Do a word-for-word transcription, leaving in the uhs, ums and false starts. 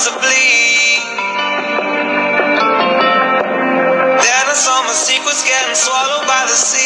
to bleed. Then I saw my secrets getting swallowed by the sea.